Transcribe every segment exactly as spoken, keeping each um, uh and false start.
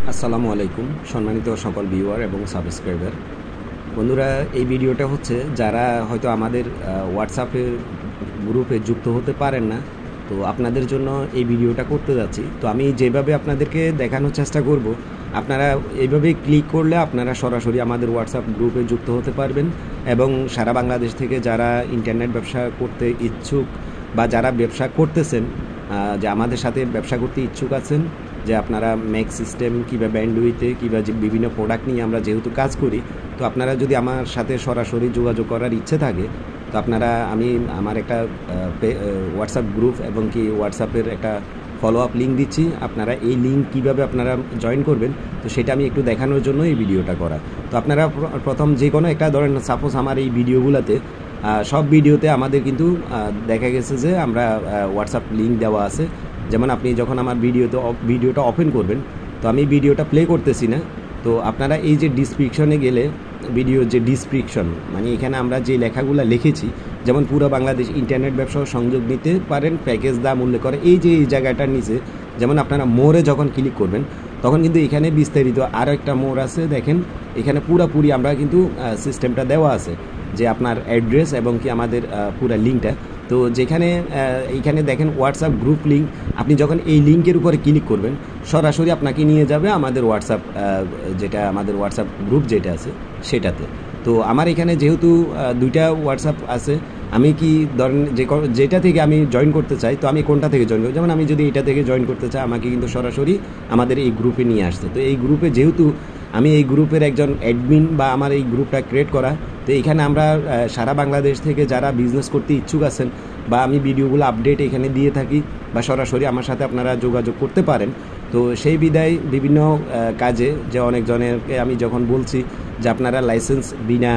আসসালামু আলাইকুম সম্মানিত সকল ভিউয়ার এবং সাবস্ক্রাইবার বন্ধুরা, এই ভিডিওটা হচ্ছে যারা হয়তো আমাদের হোয়াটসঅ্যাপে গ্রুপে যুক্ত হতে পারেন না, তো আপনাদের জন্য এই ভিডিওটা করতে যাচ্ছি। তো আমি যেভাবে আপনাদেরকে দেখানোর চেষ্টা করব, আপনারা এইভাবে ক্লিক করলে আপনারা সরাসরি আমাদের হোয়াটসঅ্যাপ গ্রুপে যুক্ত হতে পারবেন এবং সারা বাংলাদেশ থেকে যারা ইন্টারনেট ব্যবসা করতে ইচ্ছুক বা যারা ব্যবসা করতেছেন, যে আমাদের সাথে ব্যবসা করতে ইচ্ছুক আছেন, যে আপনারা ম্যাক সিস্টেম কিংবা ব্যান্ডউইথে কিংবা যে বিভিন্ন প্রোডাক্ট নিয়ে আমরা যেহেতু কাজ করি, তো আপনারা যদি আমার সাথে সরাসরি যোগাযোগ করার ইচ্ছে থাকে, তো আপনারা আমি আমার একটা হোয়াটসঅ্যাপ গ্রুপ এবং কি হোয়াটসঅ্যাপের একটা ফলো আপ লিঙ্ক দিচ্ছি। আপনারা এই লিঙ্ক কীভাবে আপনারা জয়েন করবেন, তো সেটা আমি একটু দেখানোর জন্য এই ভিডিওটা করা। তো আপনারা প্রথম যে কোনো একটা ধরেন, সাপোজ আমার এই ভিডিওগুলোতে সব ভিডিওতে আমাদের কিন্তু দেখা গেছে যে আমরা হোয়াটসঅ্যাপ লিঙ্ক দেওয়া আছে। যেমন আপনি যখন আমার ভিডিওতে ভিডিওটা ওপেন করবেন, তো আমি ভিডিওটা প্লে করতেছি না, তো আপনারা এই যে ডিসক্রিপশনে গেলে ভিডিওর যে ডিসক্রিপশন, মানে এখানে আমরা যে লেখাগুলো লিখেছি, যেমন পুরো বাংলাদেশ ইন্টারনেট ব্যবসা সংযোগ নিতে পারেন, প্যাকেজ দাম উল্লেখ করে, এই যে এই জায়গাটার নিচে যেমন আপনারা মোড়ে যখন ক্লিক করবেন, তখন কিন্তু এখানে বিস্তারিত আরও একটা মোড় আছে। দেখেন এখানে পুরোপুরি আমরা কিন্তু সিস্টেমটা দেওয়া আছে, যে আপনার অ্যাড্রেস এবং কি আমাদের পুরো লিঙ্কটা। তো যেখানে এইখানে দেখেন হোয়াটসঅ্যাপ গ্রুপ লিঙ্ক, আপনি যখন এই লিঙ্কের উপরে ক্লিক করবেন, সরাসরি আপনাকে নিয়ে যাবে আমাদের হোয়াটসঅ্যাপ, যেটা আমাদের হোয়াটসঅ্যাপ গ্রুপ যেটা আছে সেটাতে। তো আমার এখানে যেহেতু দুইটা হোয়াটসঅ্যাপ আছে, আমি কি ধরেন যে যেটা থেকে আমি জয়েন করতে চাই, তো আমি কোনটা থেকে জয়েন করব, যেমন আমি যদি এটা থেকে জয়েন করতে চাই, আমাকে কিন্তু সরাসরি আমাদের এই গ্রুপে নিয়ে আসছে। তো এই গ্রুপে যেহেতু আমি এই গ্রুপের একজন অ্যাডমিন বা আমার এই গ্রুপটা ক্রিয়েট করা, তো এইখানে আমরা সারা বাংলাদেশ থেকে যারা বিজনেস করতে ইচ্ছুক আছেন, বা আমি ভিডিওগুলো আপডেট এখানে দিয়ে থাকি, বা সরাসরি আমার সাথে আপনারা যোগাযোগ করতে পারেন। তো সেই বিদায় বিভিন্ন কাজে যে অনেকজনেরকে আমি যখন বলছি যে আপনারা লাইসেন্স বিনা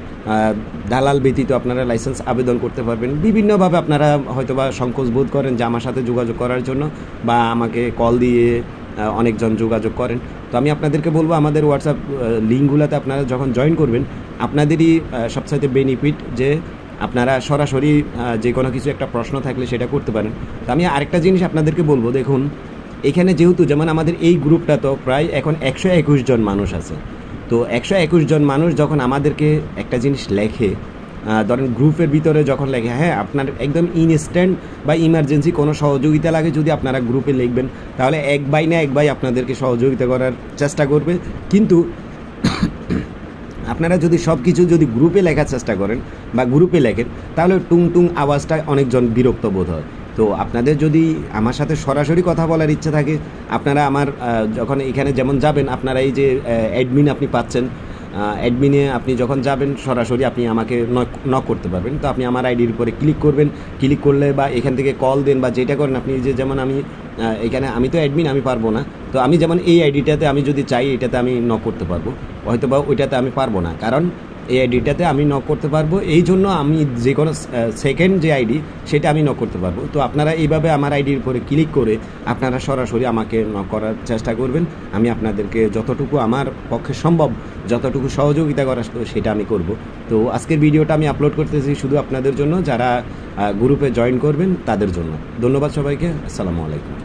দালাল ব্যতীত আপনারা লাইসেন্স আবেদন করতে পারবেন, বিভিন্নভাবে আপনারা হয়তোবা সংকোচ বোধ করেন যে আমার সাথে যোগাযোগ করার জন্য, বা আমাকে কল দিয়ে অনেকজন যোগাযোগ করেন। তো আমি আপনাদেরকে বলবো, আমাদের হোয়াটসঅ্যাপ লিঙ্কগুলোতে আপনারা যখন জয়েন করবেন, আপনাদেরই সবচাইতে বেনিফিট যে আপনারা সরাসরি যে কোনো কিছু একটা প্রশ্ন থাকলে সেটা করতে পারেন। তো আমি আরেকটা জিনিস আপনাদেরকে বলবো, দেখুন এখানে যেহেতু যেমন আমাদের এই গ্রুপটা তো প্রায় এখন একশো একুশ জন মানুষ আছে। তো একশো একুশ জন মানুষ যখন আমাদেরকে একটা জিনিস লেখে, ধরেন গ্রুপের ভিতরে যখন লেখে, হ্যাঁ আপনার একদম ইনস্ট্যান্ট বা ইমার্জেন্সি কোনো সহযোগিতা লাগে, যদি আপনারা গ্রুপে লিখবেন, তাহলে এক বাই না এক বাই আপনাদেরকে সহযোগিতা করার চেষ্টা করবে। কিন্তু আপনারা যদি সব কিছু যদি গ্রুপে লেখার চেষ্টা করেন বা গ্রুপে লেখেন, তাহলে টুং টুং আওয়াজটা অনেকজন বিরক্ত বোধ হয়। তো আপনাদের যদি আমার সাথে সরাসরি কথা বলার ইচ্ছে থাকে, আপনারা আমার যখন এখানে যেমন যাবেন, আপনারা এই যে অ্যাডমিন আপনি পাচ্ছেন, অ্যাডমিনে আপনি যখন যাবেন সরাসরি আপনি আমাকে নক করতে পারবেন। তো আপনি আমার আইডির উপরে ক্লিক করবেন, ক্লিক করলে বা এখান থেকে কল দেন বা যেটা করেন আপনি, যে যেমন আমি এখানে আমি তো অ্যাডমিন, আমি পারবো না। তো আমি যেমন এই আইডিটাতে আমি যদি চাই এটাতে আমি নক করতে পারবো, হয়তো বা ওইটাতে আমি পারবো না, কারণ এই আইডিটাতে আমি নক করতে পারবো, এই জন্য আমি যে কোনো সেকেন্ড যে আইডি সেটা আমি নক করতে পারবো। তো আপনারা এইভাবে আমার আইডির উপরে ক্লিক করে আপনারা সরাসরি আমাকে নক করার চেষ্টা করবেন। আমি আপনাদেরকে যতটুকু আমার পক্ষে সম্ভব যতটুকু সহযোগিতা করার সেটা আমি করব। তো আজকের ভিডিওটা আমি আপলোড করতেছি শুধু আপনাদের জন্য, যারা গ্রুপে জয়েন করবেন তাদের জন্য। ধন্যবাদ সবাইকে, আসসালামু আলাইকুম।